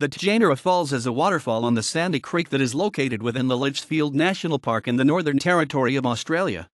The Tjaynera Falls is a waterfall on the Sandy Creek that is located within the Litchfield National Park in the Northern Territory of Australia.